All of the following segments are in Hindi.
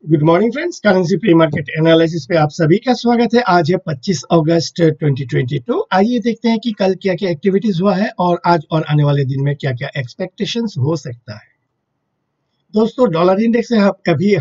Good morning friends, currency pre market analysis पे आप सभी का स्वागत है। आज है 25 अगस्त 2022। आइए देखते हैं कि कल क्या क्या एक्टिविटीज हुआ है और आज और आने वाले दिन में क्या क्या एक्सपेक्टेशंस हो सकता है। दोस्तों, डॉलर इंडेक्स है अभी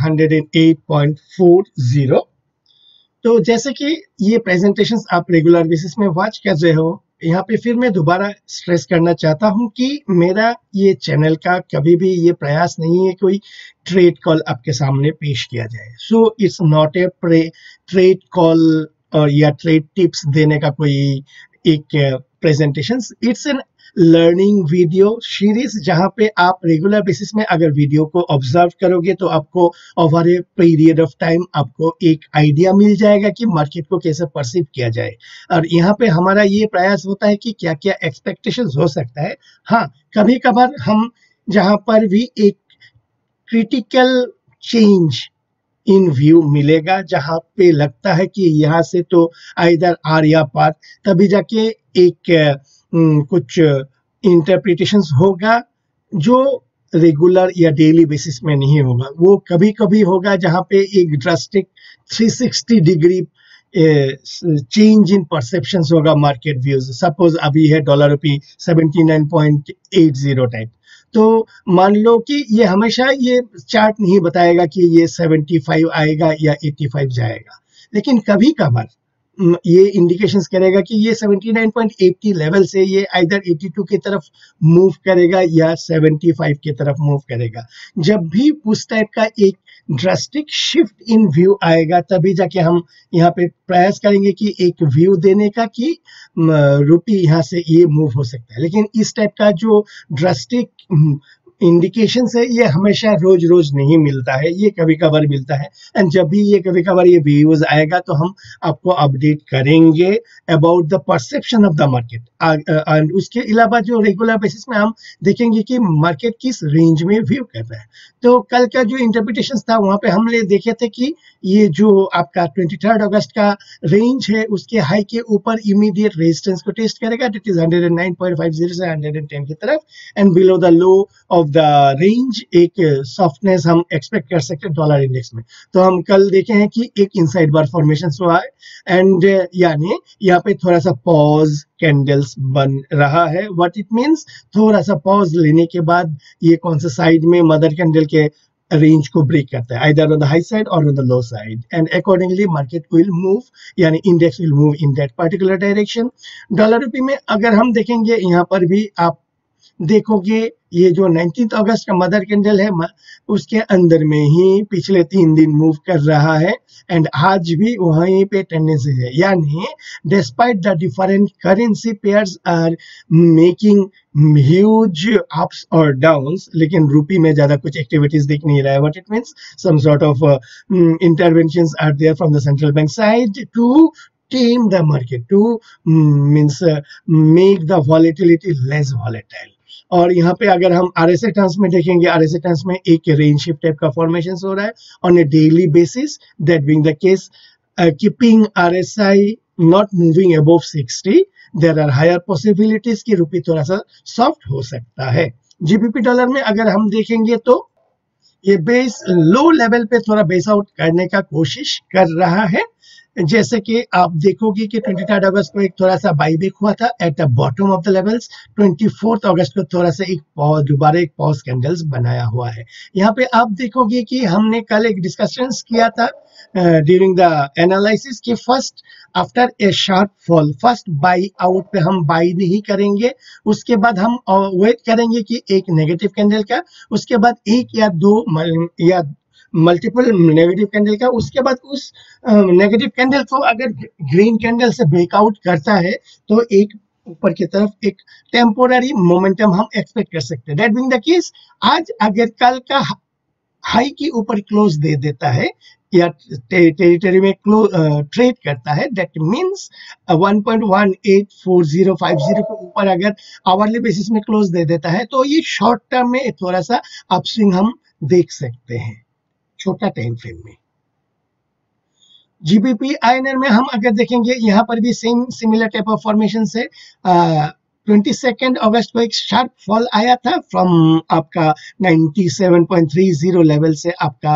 108.40। तो जैसे कि ये प्रेजेंटेशंस आप रेगुलर बेसिस में वॉच कर रहे हो, यहाँ पे फिर मैं दोबारा स्ट्रेस करना चाहता हूँ कि मेरा ये चैनल का कभी भी ये प्रयास नहीं है कोई ट्रेड कॉल आपके सामने पेश किया जाए। So it's not a trade call और या ट्रेड टिप्स देने का कोई एक presentation. It's an learning video series जहां पे आप रेगुलर बेसिस में अगर वीडियो को ऑब्जर्व करोगे तो आपको over a period of time आपको एक आइडिया मिल जाएगा कि मार्केट को कैसे परसीव किया जाए। और यहाँ पे हमारा ये प्रयास होता है कि क्या क्या एक्सपेक्टेशंस हो सकता है। हाँ, कभी कभार हम जहां पर भी एक क्रिटिकल चेंज इन व्यू मिलेगा, जहां पे लगता है कि यहाँ से तो आइदर आर या पार, तभी जाके एक कुछ इंटरप्रिटेशंस होगा जो रेगुलर या डेली बेसिस में नहीं होगा। वो कभी कभी होगा जहां पे एक drastic 360 degree change in perceptions होगा मार्केट व्यूज। सपोज अभी है डॉलर रुपी 79.80 टाइप, तो मान लो कि ये हमेशा ये चार्ट नहीं बताएगा कि ये 75 आएगा या 85 जाएगा, लेकिन कभी कभार ये इंडिकेशंस करेगा कि ये 79.80 लेवल से ये आइदर 82 की तरफ मूव करेगा या 75 की तरफ मूव करेगा। जब भी उस टाइप का एक ड्रास्टिक शिफ्ट इन व्यू आएगा तभी जाके हम यहाँ पे प्रयास करेंगे कि एक व्यू देने का कि रुपी यहाँ से ये मूव हो सकता है। लेकिन इस टाइप का जो ड्रास्टिक इंडिकेशन है ये हमेशा रोज रोज नहीं मिलता है, ये कभी कभार मिलता है। एंड जब भी ये कभी कभार ये व्यूज आएगा तो हम आपको अपडेट करेंगे about the perception of the market. And उसके अलावा जो रेगुलर बेसिस में हम देखेंगे कि मार्केट किस रेंज में व्यू कर रहा है। तो कल का जो इंटरप्रिटेशन था वहां पे हमने देखे थे कि ये जो आपका 23 अगस्त का रेंज है उसके हाई के ऊपर इमीडिएट रेजिस्टेंस को टेस्ट करेगा, दैट इज 109.50 से 110 की तरफ। And below the low of the range एक सॉफ्टनेस हम एक्सपेक्ट कर सकते हैं डॉलर इंडेक्स में। तो हम कल देखे हैं कि एक इनसाइड बार फॉर्मेशन हुआ है एंड यानी यहाँ पे थोड़ा सा पॉज कैंडल्स बन रहा है। व्हाट इट मींस, थोड़ा सा पॉज लेने के बाद ये कौन सा साइड में मदर कैंडल के रेंज को ब्रेक करता है, either on the high side और on the low side, and accordingly market will move, यानी index will move in that particular direction. Dollar रुपये में अगर हम देखेंगे यहाँ पर भी आप देखोगे ये जो 19 अगस्त का मदर कैंडल है उसके अंदर में ही पिछले 3 दिन मूव कर रहा है एंड आज भी वहीं पे टेंडेंसी है। यानी despite the different currency pairs are making huge ups और डाउन्स, लेकिन रुपी में ज्यादा कुछ एक्टिविटीज दिख नहीं रहा है। What it means, some sort of interventions are there from the central bank side to tame the market, to make the volatility less volatile। और यहाँ पे अगर हम RSI टर्म्स में देखेंगे, RSI टर्म्स में एक रेंज शिफ्ट टाइप का फॉर्मेशन हो रहा है on a daily basis. That being the case, keeping RSI not moving above 60, there are higher possibilities कि रुपी थोड़ा सा सॉफ्ट हो सकता है। GBP डॉलर में अगर हम देखेंगे तो ये बेस लो लेवल पे थोड़ा बेस आउट करने का कोशिश कर रहा है। जैसे कि आप देखोगे कि 23 अगस्त को एक थोड़ा सा बाईबैक हुआ था at the bottom of the levels. 24 अगस्त को थोड़ा सा एक दोबारा एक पॉज कैंडल्स बनाया हुआ है। यहाँ पे आप देखोगे कि हमने कल एक डिस्कशन किया था ड्यूरिंग द एनालिसिस कि first after a sharp fall first buy out पे हम बाई नहीं करेंगे, उसके बाद हम वेट करेंगे कि एक नेगेटिव कैंडल का, उसके बाद एक या दो या मल्टीपल नेगेटिव कैंडल का, उसके बाद उस नेगेटिव कैंडल को अगर ग्रीन कैंडल से ब्रेकआउट करता है तो एक ऊपर की तरफ एक टेम्पोररी मोमेंटम हम एक्सपेक्ट कर सकते हैं। दैट बीइंग द केस, आज अगर कल का हाई के ऊपर क्लोज दे देता है या टेरिटरी में ट्रेड करता है, दैट मींस 1.184050 के ऊपर अगर आवरली बेसिस में क्लोज दे देता है तो ये शॉर्ट टर्म में थोड़ा सा अपस्विंग हम देख सकते हैं छोटा टाइम फ्रेम में। GBP INR में हम अगर देखेंगे यहाँ पर भी same similar type of formation से 22 अगस्त को एक शार्प फॉल आया था फ्रॉम आपका 97.30 लेवल से आपका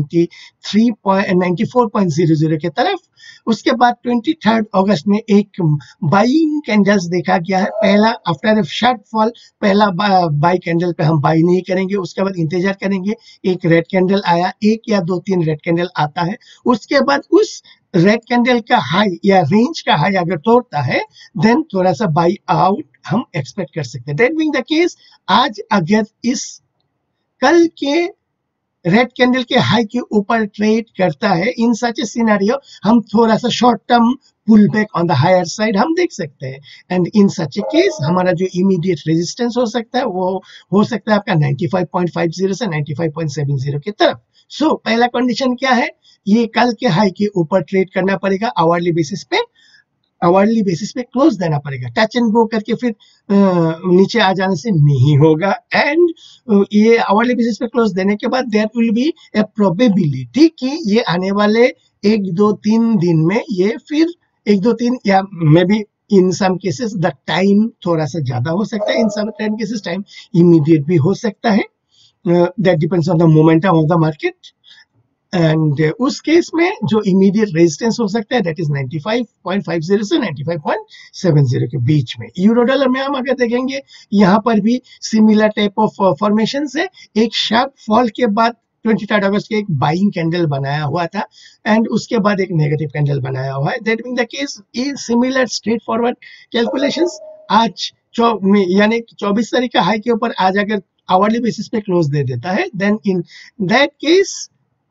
94.00 के तरफ। उसके बाद 23 अगस्त में एक बाइंग कैंडल्स देखा गया है। पहला आफ्टर शार्प फॉल पहला बाई कैंडल पे हम बाई नहीं करेंगे, उसके बाद इंतजार करेंगे, एक रेड कैंडल आया, एक या दो तीन रेड कैंडल आता है, उसके बाद उस रेड कैंडल का हाई या रेंज का हाई अगर तोड़ता है देन थोड़ा सा बाई आउट हम एक्सपेक्ट कर सकते हैं। दैट बीइंग द केस, आज अगर इस कल के रेड कैंडल के हाई के ऊपर ट्रेड करता है, इन सच ए सिनेरियो हम थोड़ा सा short term pull back on the higher side हम देख सकते हैं। And in such A case हमारा जो इमीडिएट रेजिस्टेंस हो सकता है वो हो सकता है आपका 95.50 से 95.70 की तरफ। सो पहला कंडीशन क्या है, ये कल के हाई के ऊपर ट्रेड करना पड़ेगा, आवर्ली बेसिस पे क्लोज देना पड़ेगा। टच एंड गो करके फिर नीचे आ जाने से नहीं होगा। एंड ये आवर्ली बेसिस पे क्लोज देने के बाद there will be a probability कि ये आने वाले 1-2-3 दिन में ये फिर 1-2-3 या maybe in some cases the time थोड़ा सा ज्यादा हो सकता है, in some cases time immediate भी हो सकता है। That depends on the momentum of the market. And उस केस में जो इमीडिएट रेजिस्टेंस हो सकता है दैट इज 95.50 से 95.70 के बीच में। यूरो डॉलर में हम अगर देखेंगे यहाँ पर भी सिमिलर टाइप ऑफ फॉर्मेशन से एक शार्प फॉल के बाद 23 अगस्त के एक बाइंग कैंडल बनाया हुआ था एंड उसके बाद एक नेगेटिव कैंडल बनाया हुआ है। That mean the case in similar straightforward calculations आज यानी 24 तारीख का हाई के ऊपर आज अगर आवर्ली बेसिस पे क्लोज दे देता है then in that case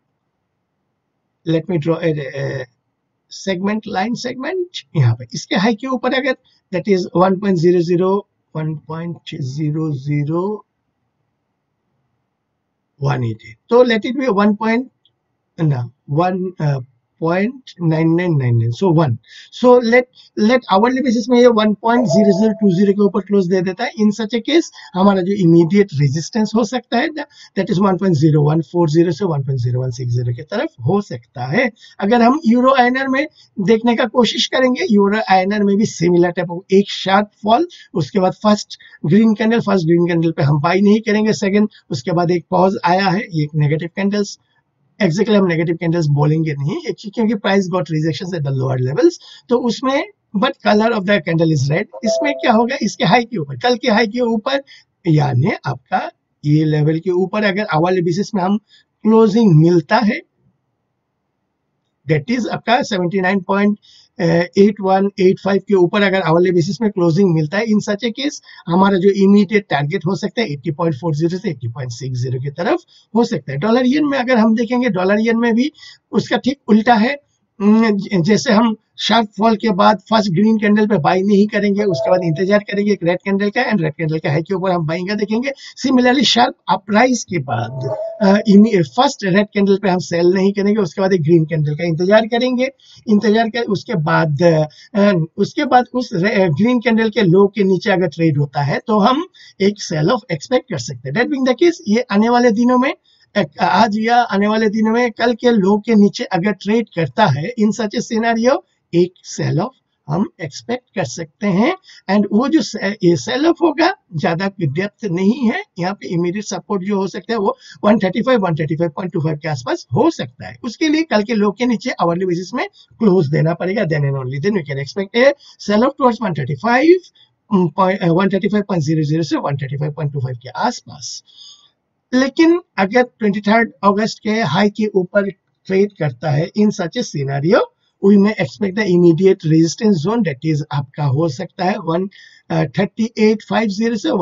let me draw a segment line segment यहाँ पे इसके हाई के ऊपर अगर दैट इज 1.00 तो let it be 1.9999 so 1 so let hourly basis में ये 1.0020 के ऊपर क्लोज दे देता है। इन सच ए केस हमारा जो इमीडिएट रेजिस्टेंस हो सकता है दैट इज 1.0140 से 1.0160 की तरफ हो सकता है। अगर हम यूरो आईएनआर में देखने का कोशिश करेंगे, यूरो आईएनआर में भी सिमिलर टाइप ऑफ एक शार्प फॉल, उसके बाद फर्स्ट ग्रीन कैंडल पे हम बाई नहीं करेंगे, सेकंड उसके बाद एक पॉज आया है, ये नेगेटिव कैंडल्स एक्जेक्टली हम नेगेटिव कैंडल्स बोलेंगे नहीं क्योंकि price got rejections at the lower levels, तो उसमें but colour of the candle is red. इसमें क्या होगा, इसके हाई के ऊपर कल के हाई के ऊपर यानी आपका ये लेवल के ऊपर अगर आवर्ली बेसिस में हम क्लोजिंग मिलता है दैट इज आपका 79.8185 के ऊपर अगर आवर्ली बेसिस में क्लोजिंग मिलता है, इन सच ए केस हमारा जो इमीडिएट टारगेट हो सकता है 80.40 से 80.60 की तरफ हो सकता है। डॉलर येन में अगर हम देखेंगे, डॉलर येन में भी उसका ठीक उल्टा है। जैसे हम शार्प फॉल के बाद फर्स्ट ग्रीन कैंडल पे बाई नहीं करेंगे, उसके बाद इंतजार करेंगे एक रेड कैंडल का एंड रेड कैंडल का हाई के ऊपर हम बाइंग का देखेंगे। सिमिलरली शार्प अपराइज के बाद फर्स्ट रेड कैंडल पे हम सेल नहीं करेंगे, उसके बाद एक ग्रीन कैंडल का इंतजार करेंगे, उसके बाद उस ग्रीन कैंडल के लो के नीचे अगर ट्रेड होता है तो हम एक सेल ऑफ एक्सपेक्ट कर सकते हैं। दैट बीइंग द केस ये आने वाले दिनों में आज या आने वाले दिनों में कल के लो के नीचे अगर ट्रेड करता है, इन सच ए सिनेरियो एक सेल ऑफ हम एक्सपेक्ट कर सकते हैं। एंड वो जो सेल ऑफ होगा ज्यादा डेप्थ नहीं है, यहाँ पे इमीडिएट सपोर्ट जो हो सकता है वो 135-135.25 के आसपास हो सकता है। उसके लिए कल के लो के नीचे आवर्ली बेसिस में क्लोज देना पड़ेगा, then and only then we can expect a sell off towards 135.00 से 135.25 के आसपास। लेकिन अगर 23 अगस्त के हाई के ऊपर ट्रेड करता है, in such a scenario we may expect the immediate resistance zone that is आपका हो सकता है 138.50 से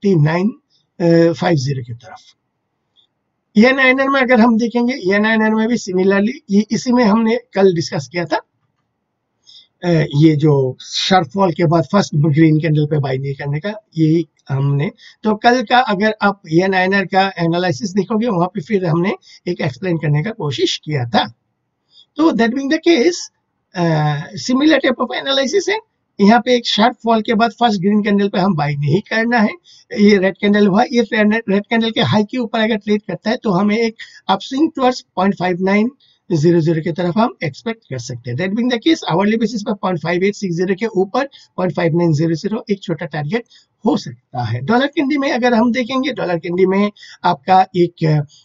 139.50 की तरफ। येन आईएनआर में अगर हम देखेंगे, येन आईएनआर में भी सिमिलरली ये इसी में हमने कल डिस्कस किया था, ये जो शार्प फॉल के बाद फर्स्ट ग्रीन कैंडल पे बाई नहीं करने का, यही हमने तो कल का अगर आप येन आईएनआर का एनालिसिस देखोगे वहां पे फिर हमने एक एक्सप्लेन करने का कोशिश किया था। तो that being the case similar type of analysis है। यहाँ पे एक शार्प फॉल के बाद फर्स्ट ग्रीन कैंडल पे हम बाई नहीं करना है, ये रेड कैंडल हुआ, ये रेड कैंडल के हाई के ऊपर अगर ट्रेड करता है तो हमें एक अपस्विंग टुवर्ड्स 0.59 0.00 की तरफ हम एक्सपेक्ट कर सकते हैं। That being the case hourly basis पर 0.5860 के ऊपर 0.5900 एक छोटा टारगेट हो सकता है। डॉलर कैंडी में अगर हम देखेंगे, डॉलर कैंडी में आपका एक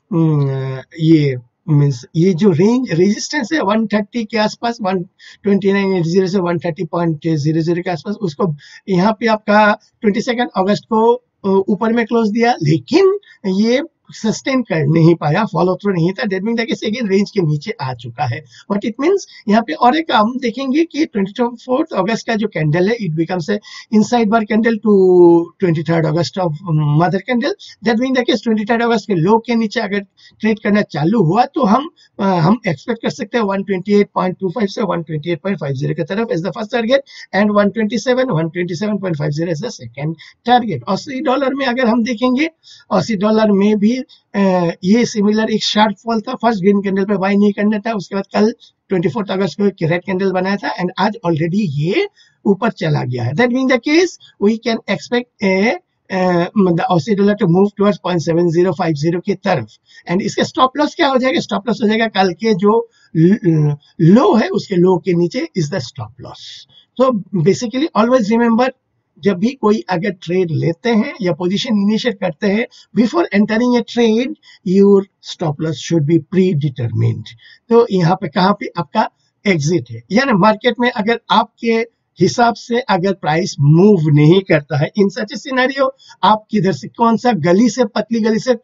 ये मीन्स ये जो रेंज रेजिस्टेंस है 130 के आसपास, 129.80 से 130.00 के आसपास, उसको यहाँ पे आपका 22 अगस्त को ऊपर में क्लोज दिया, लेकिन ये सस्टेन कर नहीं पाया, फॉलो थ्रू नहीं था। That mean that is again range के नीचे आ चुका है। व्हाट इट मींस, यहाँ पे और एक हम देखेंगे कि 24 अगस्त का जो कैंडल है, it becomes a inside bar candle to 23 August of mother candle. That mean that is 23 अगस्त के लो के नीचे अगर ट्रेड करना चालू हुआ तो हम एक्सपेक्ट कर सकते हैं 128.25 से 128.50 की तरफ as the first target and 127.50 as the second target. Australian dollar में अगर हम देखेंगे, ऑस्ट्रेली डॉलर में भी ये सिमिलर एक शार्प फॉल था। फर्स्ट ग्रीन कैंडल पे बाय नहीं करना था, उसके बाद कल 24 अगस्त को एक रेड कैंडल बनाया था एंड आज ऑलरेडी ये ऊपर चला गया है। That mean the case we can expect the Aussie dollar to move towards 0.7050 की तरफ। एंड इसके स्टॉप लॉस क्या हो जाएगा? स्टॉप लॉस हो जाएगा कल के जो लो है उसके लो के नीचे इज द स्टॉप लॉस। तो बेसिकली ऑलवेज रिमेंबर, जब भी कोई अगर ट्रेड लेते हैं या पोजीशन इनिशिएट करते हैं, before entering a trade your stop loss should be predetermined. तो यहाँ पे कहाँ पे आपका एग्जिट है, यानी मार्केट में अगर आपके हिसाब से अगर प्राइस मूव नहीं करता है, इन सच ए सिनेरियो आप किधर से, कौन सा गली से, पतली गली से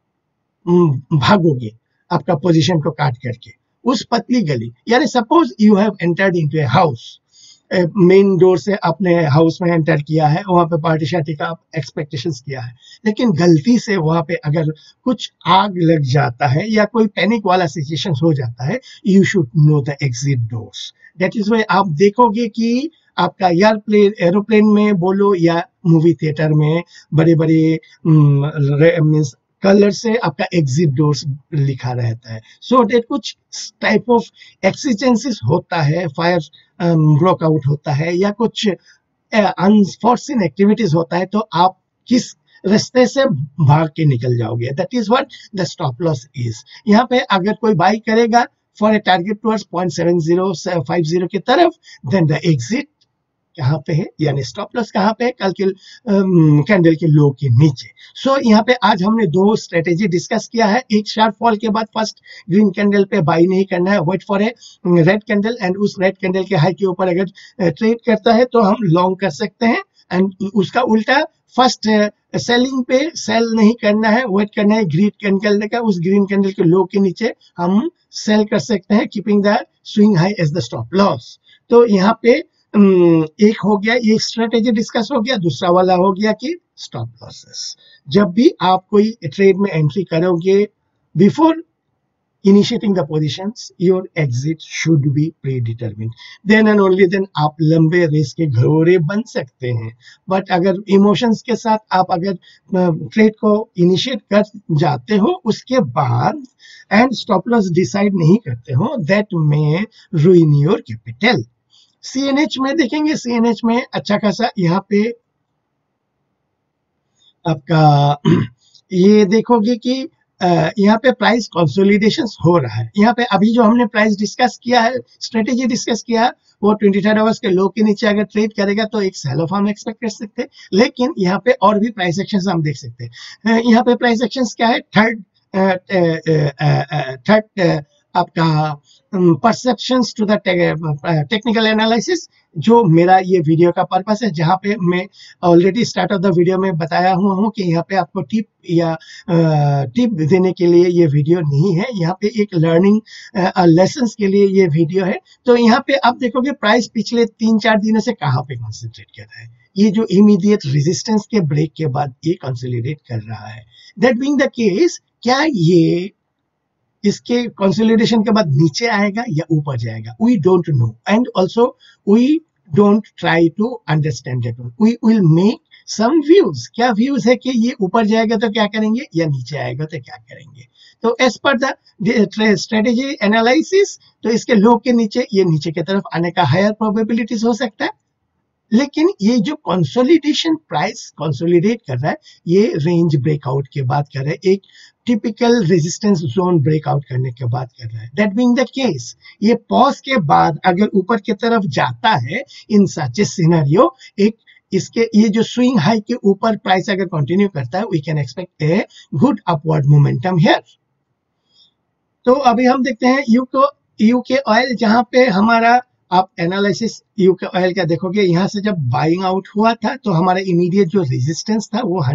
भागोगे आपका पोजीशन को काट करके? उस पतली गली, यानी suppose you have entered into a house, main door से अपने हाउस में एंटर किया है, वहां पे पार्टी शार्टी का एक्सपेक्टेशंस किया है, लेकिन गलती से वहां पे अगर कुछ आग लग जाता है या कोई पैनिक वाला सिचुएशन हो जाता है, you should know the exit doors. That is why आप देखोगे कि आपका एरोप्लेन में बोलो या मूवी थिएटर में बड़े बड़े मीन्स कलर से आपका एग्जिट डोर्स लिखा रहता है। सो डेट कुछ टाइप ऑफ एक्सीजेंसीज होता है, फायर ब्रोकआउट होता है या कुछ अनफॉर्चुनेट एक्टिविटीज होता है, तो आप किस रास्ते से भाग के निकल जाओगे। That is what the stop loss is. यहाँ पे अगर कोई बाई करेगा फॉर ए टारगेट टुवर्ड्स 0.7050 की तरफ, देन द एग्जिट कहाँ पे है, यानी स्टॉप लॉस कहाँ पे है? कल के कैंडल के लो के नीचे। सो यहाँ पे आज हमने दो स्ट्रेटेजी डिस्कस किया है। एक शार्प फॉल के बाद फर्स्ट ग्रीन कैंडल पे बाई नहीं करना है, wait for a red candle, and उस रेड कैंडल के हाई के ऊपर अगर ट्रेड करता है तो हम लॉन्ग कर सकते हैं। एंड उसका उल्टा फर्स्ट सेलिंग पे सेल नहीं करना है, वेट करना है ग्रीन कैंडल का, उस ग्रीन कैंडल के लो के नीचे हम सेल कर सकते हैं, keeping the swing high as the stop loss. तो यहाँ पे एक हो गया, ये स्ट्रेटेजी डिस्कस हो गया। दूसरा वाला हो गया कि स्टॉप लॉसेस। जब भी आप कोई ट्रेड में एंट्री करोगे, before initiating the positions, your exit should be predetermined. Then and only then आप लंबे रेस के घोड़े बन सकते हैं। बट अगर इमोशंस के साथ आप अगर ट्रेड को इनिशिएट कर जाते हो, उसके बाद एंड स्टॉप लॉस डिसाइड नहीं करते हो, that may ruin your capital। CNH में देखेंगे, CNH में अच्छा खासा यहाँ पे आपका ये देखोगे कि यहाँ पे प्राइस कंसोलिडेशन हो रहा है। यहाँ पे अभी जो हमने प्राइस डिस्कस किया है, स्ट्रेटेजी डिस्कस किया है, वो 23 अगस्त के लो के नीचे अगर ट्रेड करेगा तो एक सेल ऑफ हम एक्सपेक्ट कर सकते हैं। लेकिन यहाँ पे और भी प्राइस एक्शंस हम देख सकते हैं। यहाँ पे प्राइस एक्शंस क्या है? थर्ड आपका perceptions to the technical analysis, जो मेरा ये वीडियो का पर्पस है, जहाँ पे मैं already start of the video में बताया हुआ हूँ कि यहाँ पे आपको टिप देने के लिए ये वीडियो नहीं है, यहाँ पे एक लर्निंग लेसन्स के लिए ये वीडियो है। तो यहाँ पे आप देखोगे प्राइस पिछले 3-4 दिनों से कहाँ पे कॉन्सेंट्रेट कर रहा है, ये जो इमीडिएट रेजिस्टेंस के ब्रेक के बाद ये कंसोलिडेट कर रहा है। दैट बीइंग द केस, क्या ये इसके कंसोलिडेशन के बाद नीचे आएगा या ऊपर जाएगा? We don't know, and also we don't try to understand it. We will make some views. क्या व्यूज है कि ये ऊपर जाएगा तो क्या करेंगे, या नीचे आएगा तो क्या करेंगे? तो as per the strategy analysis, तो इसके लो के नीचे, ये नीचे की तरफ आने का हायर प्रोबेबिलिटीज हो सकता है। लेकिन ये जो कंसोलिडेशन, प्राइस कंसोलिडेट कर रहा है, ये रेंज ब्रेकआउट के बाद कर रहा है, एक टिपिकल रेजिस्टेंस जोन ब्रेकआउट करने के बाद कर रहा है। दैट बीइंग द केस, ये पॉज के बाद अगर ऊपर की तरफ जाता है इन सच ए सिनेरियो, एक इसके ये जो स्विंग हाई के ऊपर प्राइस अगर कंटिन्यू करता है, we can expect a good upward momentum here. तो अभी हम देखते हैं यूके ऑयल, जहां पे हमारा आप एनालिसिस यूके ऑयल का देखोगे, यहां से जब बाइंग आउट हुआ था तो हमारा इमीडिएट जो रेजिस्टेंस था वो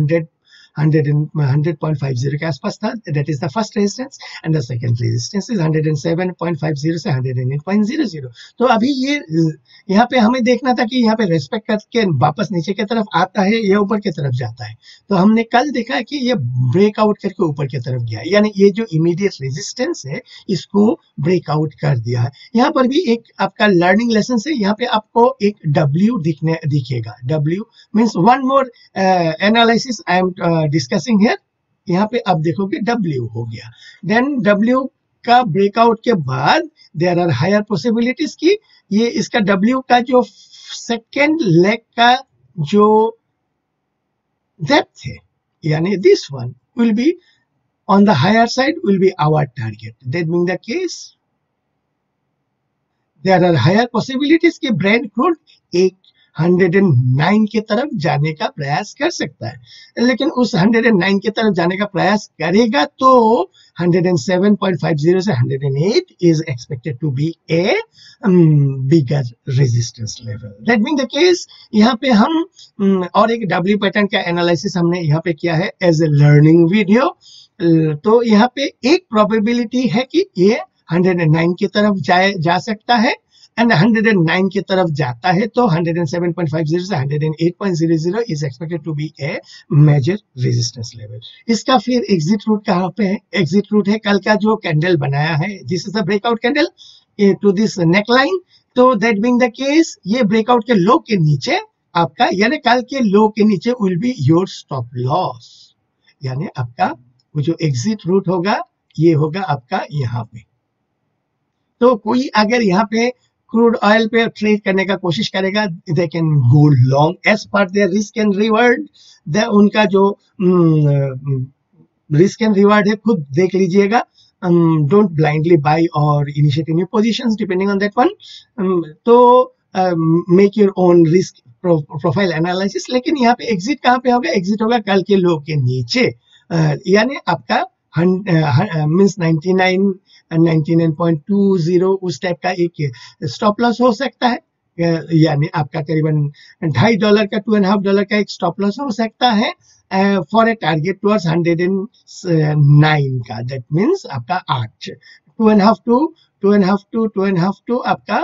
100.50 के आसपास था। That is the first resistance and the second resistance is 107.50 से 108.00। तो अभी ये यहाँ पे हमें देखना था कि यहाँ पे रेस्पेक्ट करके वापस नीचे की तरफ आता है या ऊपर की तरफ जाता है। तो हमने कल देखा कि ये ब्रेकआउट करके ऊपर की तरफ गया, यानी ये जो इमीडिएट रेजिस्टेंस है इसको ब्रेकआउट कर दिया है। यहाँ पर भी एक आपका लर्निंग लेसन है, यहाँ पे आपको एक W दिखेगा। W means one more analysis I am discussing here. यहाँ पे आप देखोगे W हो गया। देन W का ब्रेकआउट के बाद देयर आर हायर पॉसिबिलिटीज की ये इसका W का जो सेकेंड लेग का जो डेप्थ है, यानी this one will be on the higher side, will be our target. That mean the case there are higher possibilities कि ब्रेंट क्रूड 109 की तरफ जाने का प्रयास कर सकता है, लेकिन उस 109 की तरफ जाने का प्रयास करेगा तो 107.50 से 108 is expected to be a bigger resistance level. That being the case, यहाँ पे हम और एक W पैटर्न का एनालिसिस हमने यहाँ पे किया है एज ए लर्निंग वीडियो। तो यहाँ पे एक प्रोबेबिलिटी है कि ये 109 की तरफ जा सकता है, एंड 109 की तरफ जाता है तो 107.50 से 108.00 is expected to be a major resistance level. इसका फिर एग्जिट रूट कहाँ पे है? एग्जिट रूट है कल का जो कैंडल बनाया है, this is the breakout candle to this neckline. तो दैट बीइंग द केस, ये ब्रेकआउट के लो के नीचे आपका, यानी कल के लो के नीचे will be your stop loss, यानी आपका वो जो एग्जिट रूट होगा ये होगा आपका यहाँ पे। तो कोई अगर यहाँ पे क्रूड ऑयल पे ट्रेड करने का कोशिश करेगा, they can go long as per their risk and reward. उनका जो रिस्क एंड रिवार्ड है खुद देख लीजिएगा। डोंट ब्लाइंडली बाय और initiate new positions depending on that one. तो make your own risk profile analysis. लेकिन यहाँ पे एग्जिट कहाँ पे होगा? एग्जिट होगा कल के लो के नीचे, यानी आपका मीन्स 99.20 उस टाइप का एक स्टॉप लॉस हो सकता है, यानी आपका करीबन $2.5 का $2.5 का एक स्टॉप लॉस हो सकता है फॉर ए टारगेट टुवर्ड्स 109 का। दैट मीन्स आपका 8 2.5 टू आपका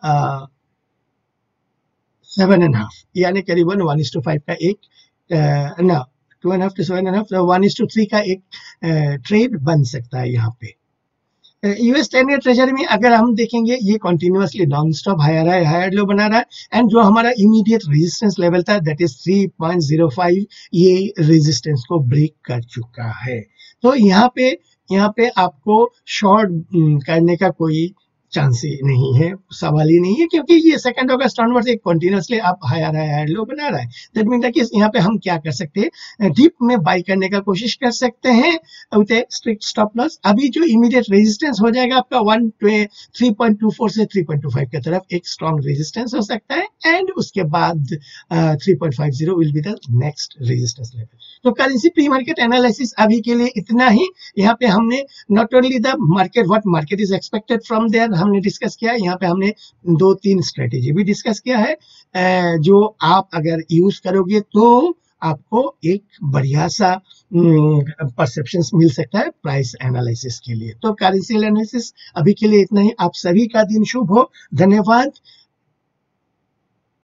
7.5, यानी करीबन 1:5 का एक 2.5 to 7.5 1:3 का एक ट्रेड बन सकता है यहाँ पे। यूएस 10 ईयर ट्रेजरी में अगर हम देखेंगे ये continuously non stop higher low बना रहा है, एंड जो हमारा इमीडिएट रेजिस्टेंस लेवल था दैट इज 3.05, ये रेजिस्टेंस को ब्रेक कर चुका है। तो यहाँ पे आपको शॉर्ट करने का कोई चांस ही नहीं है, सवाल ही नहीं है, क्योंकि ये 2 अगस्त ऑनवर्ड्स एक कंटिन्यूअसली आप हायर लो बना रहा है। दैट मीन दैट यहाँ पे हम क्या कर सकते हैं, डीप में बाई करने का कोशिश कर सकते हैं with a strict stop loss. अभी जो इमीडिएट रेजिस्टेंस हो जाएगा आपका 3.24 से 3.25 की तरफ एक स्ट्रॉन्ग रेजिस्टेंस हो सकता है, एंड उसके बाद 3.50 will be the next resistance level. तो करेंसी प्री मार्केट एनालिसिस अभी के लिए इतना ही। यहाँ पे हमने not only the market, what market is expected from there हमने डिस्कस किया, यहाँ पे हमने 2-3 स्ट्रेटेजी भी डिस्कस किया है, जो आप अगर यूज करोगे तो आपको एक बढ़िया सा परसेप्शंस मिल सकता है प्राइस एनालिसिस के लिए। तो करेंसी एनालिसिस अभी के लिए इतना ही। आप सभी का दिन शुभ हो। धन्यवाद।